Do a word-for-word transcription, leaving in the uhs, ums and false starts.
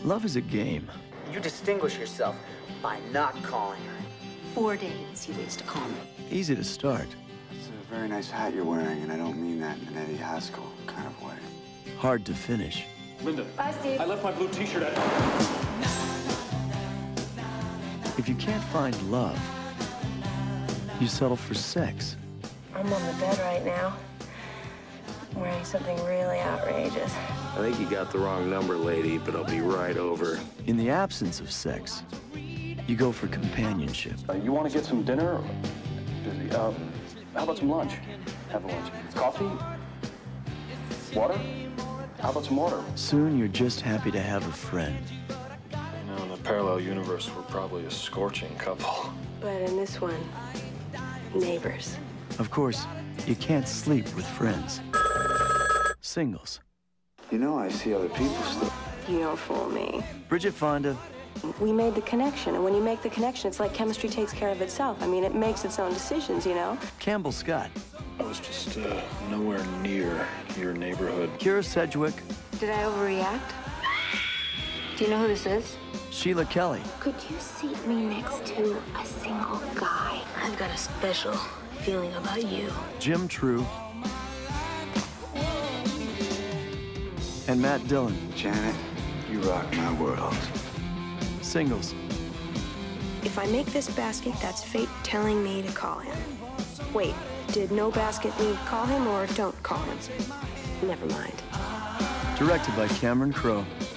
Love is a game. You distinguish yourself by not calling her. Four days he waits to call me. Easy to start. It's a very nice hat you're wearing, and I don't mean that in an Eddie Haskell kind of way. Hard to finish. Linda. Bye, Steve. I left my blue t-shirt at home. If you can't find love, you settle for sex. I'm on the bed right now, wearing something really outrageous. I think you got the wrong number, lady, but I'll be right over. In the absence of sex, you go for companionship. Uh, you want to get some dinner? Uh, how about some lunch? Have a lunch. Coffee? Water? How about some water? Soon, you're just happy to have a friend. You know, in the parallel universe, we're probably a scorching couple. But in this one, neighbors. Of course, you can't sleep with friends. Singles. You know, I see other people still. You don't fool me. Bridget Fonda. We made the connection, and when you make the connection, it's like chemistry takes care of itself. I mean, it makes its own decisions, you know? Campbell Scott. I was just uh, nowhere near your neighborhood. Kira Sedgwick. Did I overreact? Do you know who this is? Sheila Kelly. Could you seat me next to a single guy? I've got a special feeling about you. Jim True. And Matt Dillon. Janet, you rock my world. Singles. If I make this basket, that's fate telling me to call him. Wait, did no basket mean call him or don't call him? Never mind. Directed by Cameron Crowe.